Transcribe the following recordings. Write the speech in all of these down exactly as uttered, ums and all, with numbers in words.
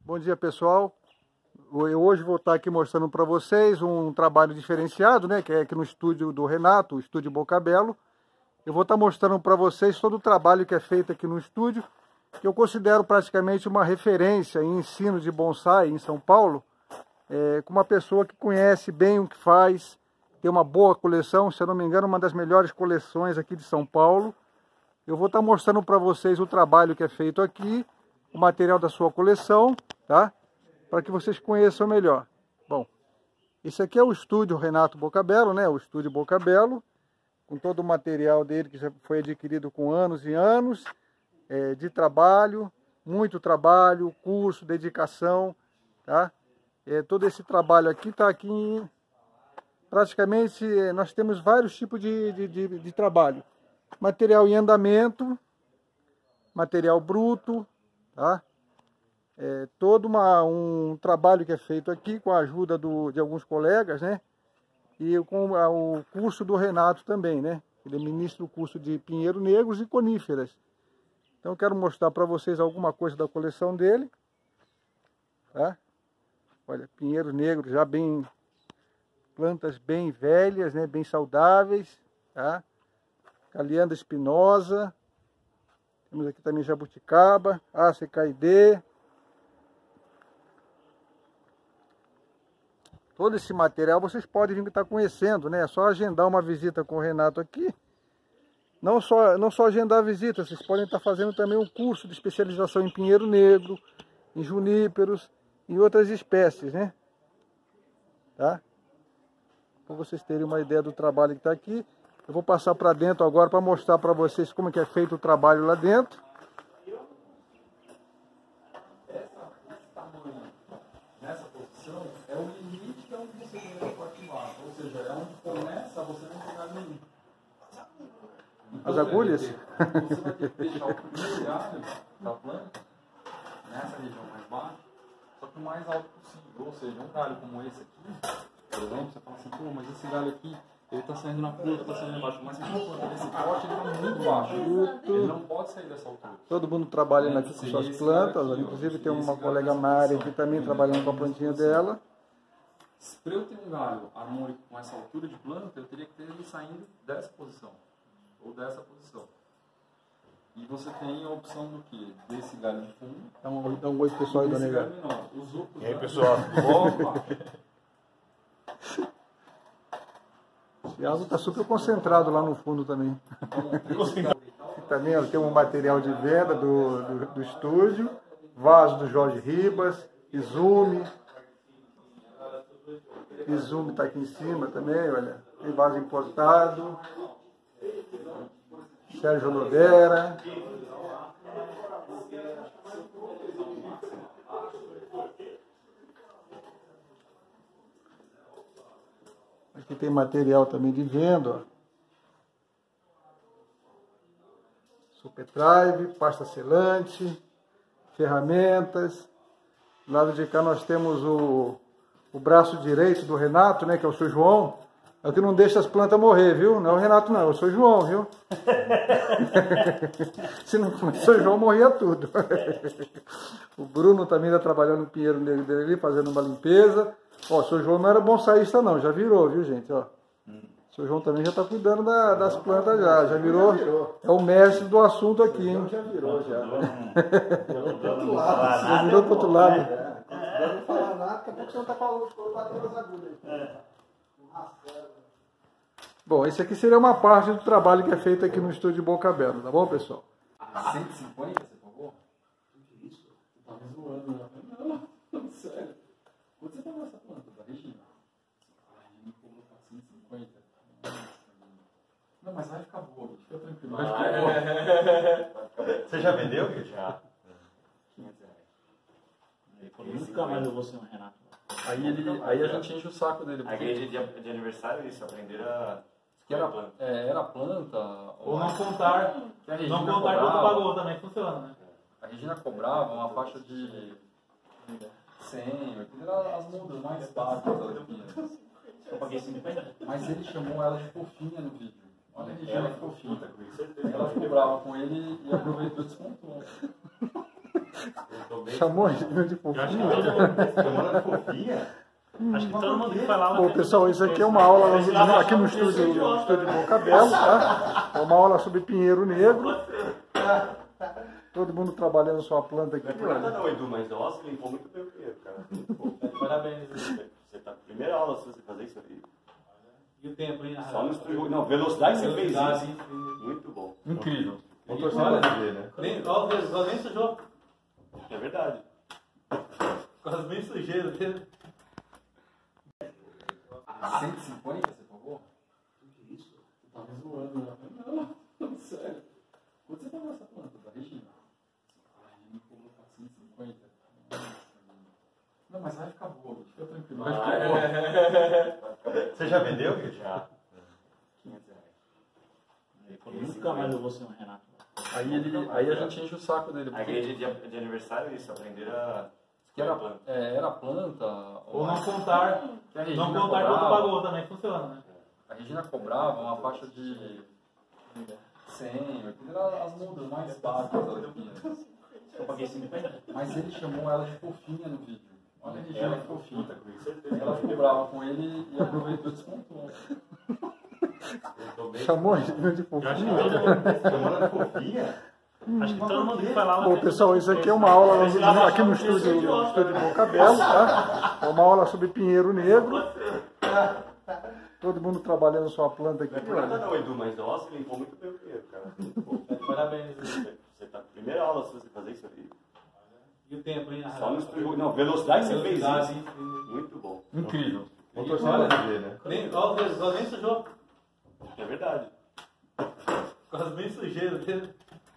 Bom dia, pessoal. Eu hoje vou estar aqui mostrando para vocês um trabalho diferenciado, né, que é aqui no estúdio do Renato, o estúdio Bocabello. Eu vou estar mostrando para vocês todo o trabalho que é feito aqui no estúdio, que eu considero praticamente uma referência em ensino de bonsai em São Paulo, é, com uma pessoa que conhece bem o que faz, tem uma boa coleção, se eu não me engano, uma das melhores coleções aqui de São Paulo. Eu vou estar mostrando para vocês o trabalho que é feito aqui, o material da sua coleção, tá? Para que vocês conheçam melhor. Bom, esse aqui é o estúdio Renato Bocabello, né? O estúdio Bocabello, com todo o material dele que já foi adquirido com anos e anos é, de trabalho, muito trabalho, curso, dedicação, tá? É, todo esse trabalho aqui está aqui em, praticamente, nós temos vários tipos de, de, de, de trabalho. Material em andamento, material bruto, tá? É, todo uma, um trabalho que é feito aqui com a ajuda do, de alguns colegas, né? E com a, o curso do Renato também, né? Ele ministra o curso de pinheiro negros e coníferas. Então eu quero mostrar para vocês alguma coisa da coleção dele, tá? Olha, pinheiro negro já bem, plantas bem velhas, né? Bem saudáveis, tá? Calianda espinosa. Temos aqui também jabuticaba, acacidê. Todo esse material vocês podem vir estar conhecendo, né? É só agendar uma visita com o Renato aqui. Não só, não só agendar a visita, vocês podem estar fazendo também um curso de especialização em pinheiro negro, em juníperos e outras espécies, né? Tá? Para vocês terem uma ideia do trabalho que está aqui. Eu vou passar para dentro agora para mostrar para vocês como é que é feito o trabalho lá dentro. Esse tamanho, nessa posição, é o limite de onde você tem a ativar. Ou seja, é onde começa você não pegar nenhum. As agulhas? Você vai ter que deixar o primeiro galho da planta nessa região mais baixa, só que o mais alto possível. Ou seja, um galho como esse aqui, por exemplo, você fala assim, pô, mas esse galho aqui, ele está saindo na ponta, está saindo embaixo, mas se uma planta desse porte, ele está muito baixo. Ele não pode sair dessa altura. Todo mundo trabalhando aqui com suas plantas, aqui, inclusive tem uma colega na área aqui também trabalhando com a plantinha dela. Para eu ter um galho harmônico com essa altura de planta, eu teria que ter ele saindo dessa posição, ou dessa posição. E você tem a opção do que? Desse galho de fundo. Dá um, dá um oi pro pessoal aí, dona Negra. E aí, pessoal? Opa! O Thiago está super concentrado lá no fundo também. Aqui também ó, tem um material de venda do, do, do estúdio, vaso do Jorge Ribas, Izumi. Izumi está aqui em cima também, olha. Tem vaso importado. Sérgio Lodera. Aqui tem material também de venda, ó. Super drive, pasta selante, ferramentas. Do lado de cá nós temos o, o braço direito do Renato, né, que é o seu João. É o que não deixa as plantas morrer, viu? Não é o Renato não, é o seu João, viu? Se não fosse o seu João, morria tudo. O Bruno também está trabalhando no pinheiro negro dele ali, fazendo uma limpeza. Ó, o seu João não era bonsaísta não, já virou, viu, gente? Ó, hum. O seu João também já está cuidando da, das plantas já, já virou, já virou. É o mestre do assunto aqui, hein? Já virou, já. Virou pro outro lado. Já virou pro outro lado. É. Não falar nada, daqui a pouco você não está falando, batendo as agulhas. É. Bom, esse aqui seria uma parte do trabalho que é feito aqui no estúdio Bocabello, tá bom, pessoal? cento e cinquenta, você pagou? Que isso? Você tá me zoando, né? Não, sério. Quanto você pagou essa planta da Regina? A Regina cobrou quatrocentos e cinquenta. Não, mas vai ficar boa, fica tranquilo. Vai ficar boa. É. Você já vendeu? Já. quinhentos reais. Nunca mais eu vou ser um Renato. Aí, ele, aí a gente enche o saco dele. A igreja de, de aniversário é isso, aprender a... Que era, é, era planta... Ou não contar, que a Regina não contar quanto pagou também, funciona, né? A Regina cobrava uma faixa de cem, oitenta, era as mudas mais básicas das pinhas. Eu paguei cinquenta. Mas ele chamou ela de fofinha no vídeo. Olha a Regina que fofinha. Ela cobrava com ele e aproveitou e descontou. Chamou a gente de Eu acho que fofinho? todo mundo, Chamando de fofinha? acho que todo mundo que foi lá... Bom, pessoal, isso aqui é uma aula aqui no estúdio, no estúdio Boca Belo, tá? É uma aula sobre pinheiro negro. Todo mundo trabalhando sua planta aqui. Não é por nada não, Edu, mas nossa, limpou muito bem o pinheiro, cara. Muito bom. Parabéns. Você tá primeira aula se você fazer isso aí. E o tempo, hein? Só no estúdio. Não, velocidade você fez Velocidade, isso. hein? Muito bom. Incrível. Vou torcer Olha, pra ver, né? Nem, ó, ó, nem sujou. É verdade. Quase bem sujeira dele. cento e cinquenta você pagou? Que isso? Você tá me zoando, né? Não, sério. Quanto você pagou essa planta da Regina? A Regina cobrou quatrocentos e cinquenta. Nossa, não, mas vai ficar boa, fica tranquilo. Vai ficar boa. Você já vendeu? Já. quinhentos reais. Nunca mais eu vou ser um Renato. Aí, ele, aí a gente enche o saco dele. A Porque igreja de, de aniversário é isso, aprender a que era, é, era planta. Ou não contar. que a Regina Não contar quanto cobrava. pagou também funciona, né? A Regina cobrava uma faixa de cem, oitenta, era as multas mais básicas das pinheiras. Eu paguei cinquenta. Mas ele chamou ela de fofinha no vídeo. Olha a Regina Ela que fofinha. puta, com certeza. Ela ficou brava com ele e aproveitou e descontou. Chamou a gente de Eu acho que fofinho? todo mundo, Chamando de fofinha? acho que todo mundo que foi lá... Bom, pessoal, isso aqui é uma aula aqui no estúdio, no estúdio Boca Belo, tá? É uma aula sobre pinheiro negro. Todo mundo trabalhando sua planta aqui. Não é por nada não, Edu, mas nossa, limpou muito bem o pinheiro, cara. Muito bom. Parabéns. Você tá primeira aula se você fazer isso aí. E o tempo, hein? Só no estúdio. Não, velocidade você fez Velocidade, isso. hein? Muito bom. Incrível. Vou torcer Olha, pra ver, né? Nem, ó, ó, nem sujou. É verdade. Quase bem sujeira dele.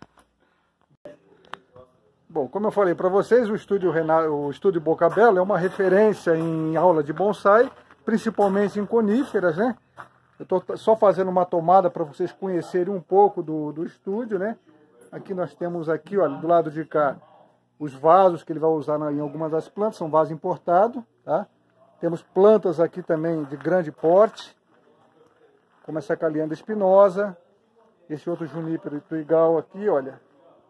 Bom, como eu falei para vocês, o estúdio, Renato, o estúdio Boca Belo é uma referência em aula de bonsai, principalmente em coníferas, né? Eu estou só fazendo uma tomada para vocês conhecerem um pouco do, do estúdio, né? Aqui nós temos aqui, olha, do lado de cá, os vasos que ele vai usar na, em algumas das plantas, são vasos importados, tá? Temos plantas aqui também de grande porte, como essa calianda espinosa, esse outro junípero tuigal aqui, olha.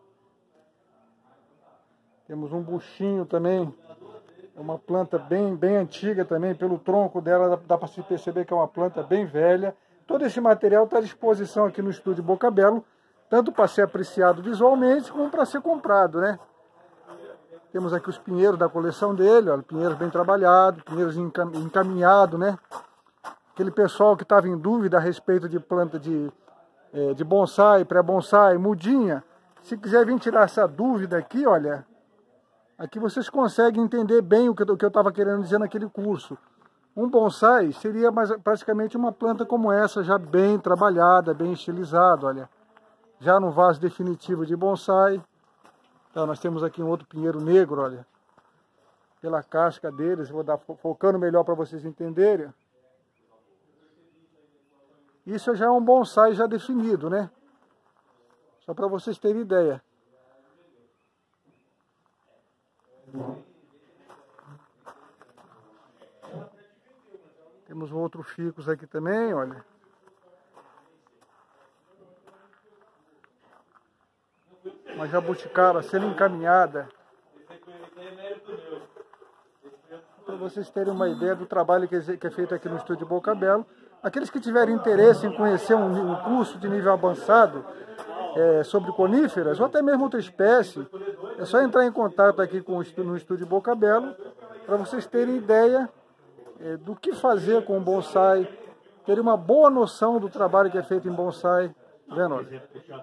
Temos um buchinho também, é uma planta bem, bem antiga também, pelo tronco dela dá, dá para se perceber que é uma planta bem velha. Todo esse material está à disposição aqui no estúdio Boca Belo, tanto para ser apreciado visualmente como para ser comprado, né? Temos aqui os pinheiros da coleção dele, ó, pinheiros bem trabalhados, pinheiros encaminhados, né? Aquele pessoal que estava em dúvida a respeito de planta de, é, de bonsai, pré-bonsai, mudinha, se quiser vir tirar essa dúvida aqui, olha, aqui vocês conseguem entender bem o que, o que eu estava querendo dizer naquele curso. Um bonsai seria mais, praticamente uma planta como essa, já bem trabalhada, bem estilizada, olha. Já no vaso definitivo de bonsai. Então, nós temos aqui um outro pinheiro negro, olha. Pela casca deles, vou dar focando melhor para vocês entenderem. Isso já é um bonsai já definido, né? Só para vocês terem ideia. Temos outros ficus aqui também, olha. Uma jabuticaba sendo encaminhada. Para vocês terem uma ideia do trabalho que é feito aqui no estúdio Boca Belo. Aqueles que tiverem interesse em conhecer um, um curso de nível avançado é, sobre coníferas, ou até mesmo outra espécie, é só entrar em contato aqui com o, no estúdio Boca Belo, para vocês terem ideia é, do que fazer com o bonsai, terem uma boa noção do trabalho que é feito em bonsai. Vendo? Olha.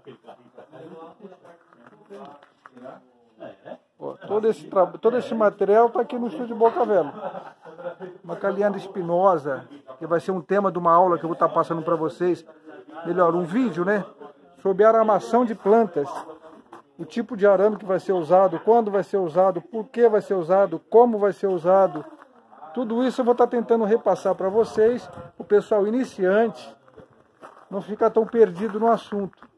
Ó, todo, esse todo esse material está aqui no estúdio Boca Belo. Uma calianda espinosa, que vai ser um tema de uma aula que eu vou estar passando para vocês. Melhor, um vídeo, né? Sobre aramação de plantas. O tipo de arame que vai ser usado, quando vai ser usado, por que vai ser usado, como vai ser usado. Tudo isso eu vou estar tentando repassar para vocês, o pessoal iniciante não ficar tão perdido no assunto.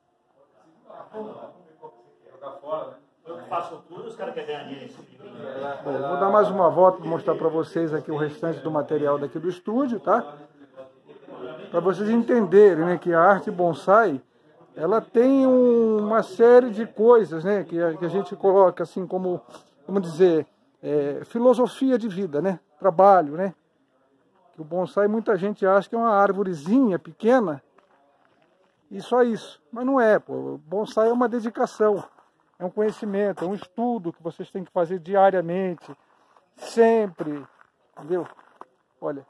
Eu faço tudo, os caras querem ganhar dinheiro em cima. Bom, vou dar mais uma volta para mostrar para vocês aqui o restante do material daqui do estúdio, tá? Para vocês entenderem, né, que a arte bonsai, ela tem um, uma série de coisas, né, que a, que a gente coloca assim como, vamos dizer, é, filosofia de vida, né, trabalho, né. Que o bonsai muita gente acha que é uma árvorezinha pequena e só isso, mas não é, pô. O bonsai é uma dedicação, é um conhecimento, é um estudo que vocês têm que fazer diariamente, sempre, entendeu? Olha,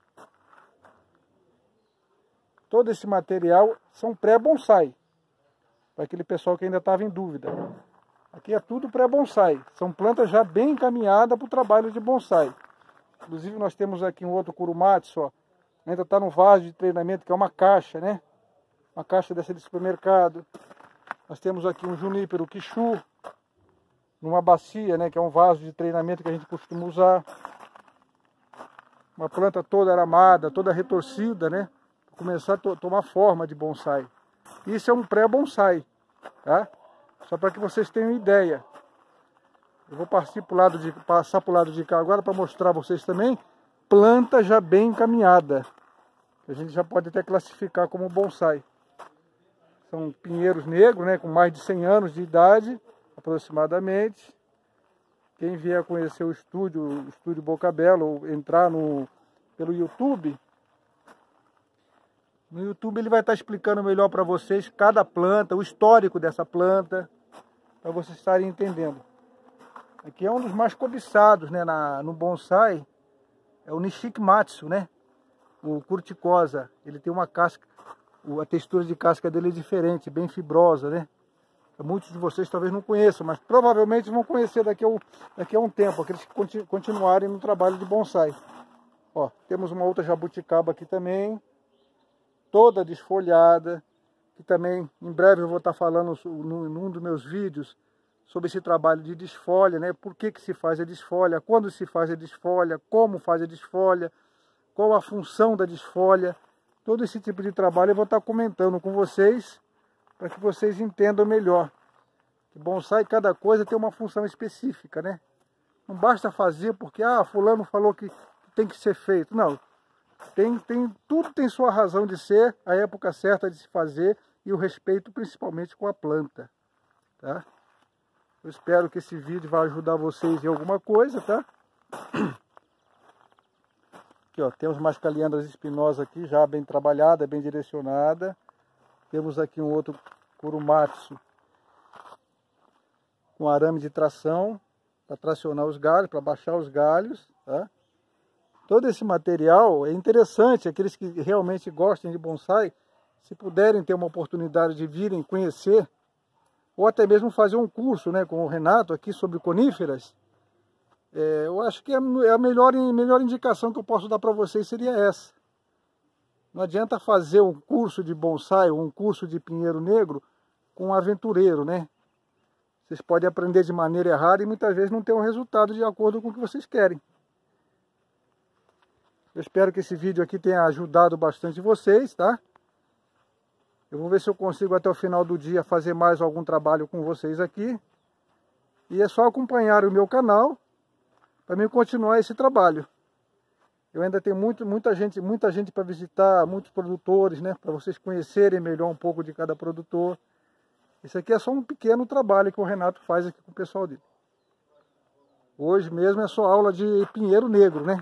todo esse material são pré-bonsai, para aquele pessoal que ainda estava em dúvida. Aqui é tudo pré-bonsai, são plantas já bem encaminhadas para o trabalho de bonsai. Inclusive nós temos aqui um outro Kurumatsu, ó, ainda está no vaso de treinamento, que é uma caixa, né? Uma caixa dessa de supermercado. Nós temos aqui um Junípero Kishu, numa bacia, né? Que é um vaso de treinamento que a gente costuma usar. Uma planta toda aramada, toda retorcida, né? Para começar a to tomar forma de bonsai. Isso é um pré-bonsai, tá? Só para que vocês tenham ideia. Eu vou passar para o lado de, passar para o lado de cá agora para mostrar a vocês também planta já bem encaminhada. A gente já pode até classificar como bonsai. São pinheiros negros, né, com mais de cem anos de idade, aproximadamente. Quem vier conhecer o estúdio, o estúdio Bocabello, ou entrar no, pelo YouTube, no YouTube ele vai estar explicando melhor para vocês cada planta, o histórico dessa planta, para vocês estarem entendendo. Aqui é um dos mais cobiçados, né, na, no bonsai, é o Nishikmatsu, né, o Curticosa. Ele tem uma casca, a textura de casca dele é diferente, bem fibrosa, né. Muitos de vocês talvez não conheçam, mas provavelmente vão conhecer daqui a, daqui a um tempo, aqueles que continu, continuarem no trabalho de bonsai. Ó, temos uma outra jabuticaba aqui também, toda desfolhada, que também em breve eu vou estar falando no, num dos meus vídeos, sobre esse trabalho de desfolha, né? Por que que se faz a desfolha, quando se faz a desfolha, como faz a desfolha, qual a função da desfolha. Todo esse tipo de trabalho eu vou estar comentando com vocês, para que vocês entendam melhor. Que bonsai, cada coisa tem uma função específica, né? Não basta fazer porque, ah, fulano falou que tem que ser feito. Não, tem, tem, tudo tem sua razão de ser, a época certa de se fazer e o respeito principalmente com a planta, tá? Eu espero que esse vídeo vai ajudar vocês em alguma coisa, tá? Aqui, ó, temos mais caliandras espinosas aqui, já bem trabalhada, bem direcionada. Temos aqui um outro Kurumatsu com arame de tração, para tracionar os galhos, para baixar os galhos, tá? Todo esse material é interessante, aqueles que realmente gostem de bonsai, se puderem ter uma oportunidade de virem conhecer, ou até mesmo fazer um curso, né, com o Renato aqui sobre coníferas, é, eu acho que é a melhor, melhor indicação que eu posso dar para vocês seria essa. Não adianta fazer um curso de bonsai ou um curso de pinheiro negro com um aventureiro, né? Vocês podem aprender de maneira errada e muitas vezes não ter um resultado de acordo com o que vocês querem. Eu espero que esse vídeo aqui tenha ajudado bastante vocês, tá? Eu vou ver se eu consigo até o final do dia fazer mais algum trabalho com vocês aqui. E é só acompanhar o meu canal para mim continuar esse trabalho. Eu ainda tenho muito, muita gente, muita gente para visitar, muitos produtores, né? Para vocês conhecerem melhor um pouco de cada produtor. Isso aqui é só um pequeno trabalho que o Renato faz aqui com o pessoal dele. Hoje mesmo é só aula de pinheiro negro, né?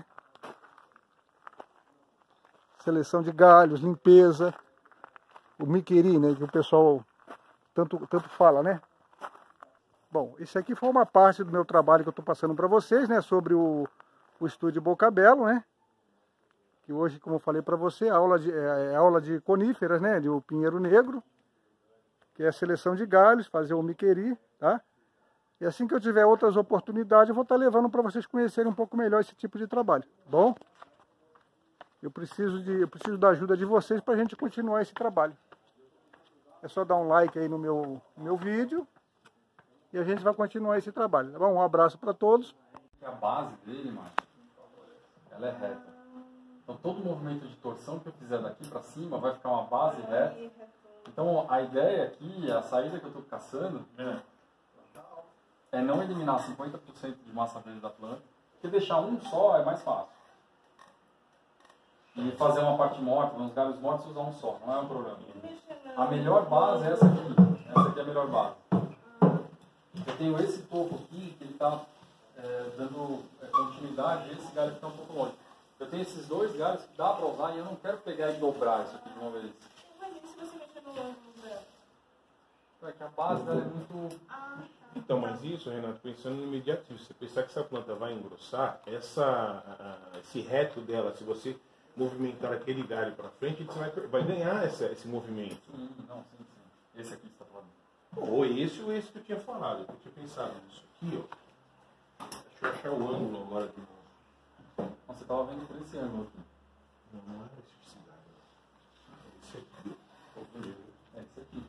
Seleção de galhos, limpeza, o miqueri, né, que o pessoal tanto, tanto fala, né? Bom, isso aqui foi uma parte do meu trabalho que eu estou passando para vocês, né, sobre o, o estúdio Bocabello, né? Que hoje, como eu falei para você, aula de, é, é aula de coníferas, né, de o pinheiro negro, que é a seleção de galhos, fazer o miqueri, tá? E assim que eu tiver outras oportunidades, eu vou estar levando para vocês conhecerem um pouco melhor esse tipo de trabalho, tá bom? Eu preciso, de, eu preciso da ajuda de vocês para a gente continuar esse trabalho. É só dar um like aí no meu, no meu vídeo e a gente vai continuar esse trabalho, tá bom? Um abraço para todos. A base dele, macho, ela é reta. Então todo movimento de torção que eu fizer daqui para cima vai ficar uma base reta. Então a ideia aqui, a saída que eu estou caçando, é, é não eliminar cinquenta por cento de massa verde da planta, porque deixar um só é mais fácil. E fazer uma parte morta, uns galhos mortos, usar um só, não é um problema. A melhor base é essa aqui. Essa aqui é a melhor base. Eu tenho esse topo aqui, que ele está é, dando é, continuidade, e esse galho que está um pouco longe. Eu tenho esses dois galhos que dá para usar e eu não quero pegar e dobrar isso aqui de uma vez. Mas e se você mexer no ângulo dela? É que a base dela é muito... Ah, tá. Então, mas isso, Renato, pensando no imediatismo, você pensar que essa planta vai engrossar, essa, a- a- esse reto dela, se você movimentar aquele galho para frente, você vai, vai ganhar essa, esse movimento. Sim, não, sim, sim. Esse aqui que você está falando. Ou esse ou esse que eu tinha falado, eu tinha pensado nisso aqui, ó. Deixa eu achar o ângulo agora de novo. Então, você estava vendo por esse ângulo aqui. Não, não é esse galho. É esse aqui. É esse aqui.